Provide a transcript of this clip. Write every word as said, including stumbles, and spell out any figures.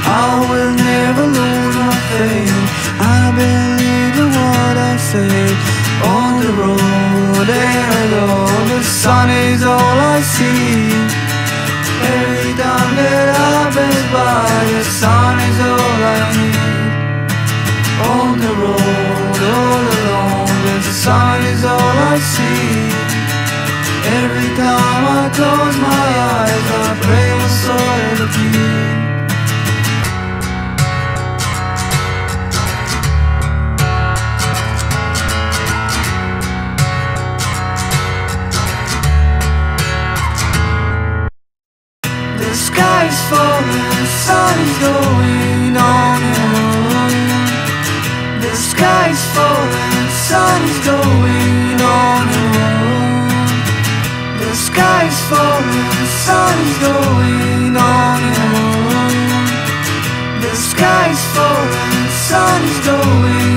I will never lose my faith. I believe in what I say. On the road, there I go. The sun is all I see. Every time that I pass by, the sun is all I need. On the road, all alone, the sun is all I see. Every time I close my eyes, I pray my soul to be. The sky's falling, the sun is going on and on. The sky's falling, the sun is going on and on. The sky's falling, the sun is going on and on. The sky's falling, the sun is going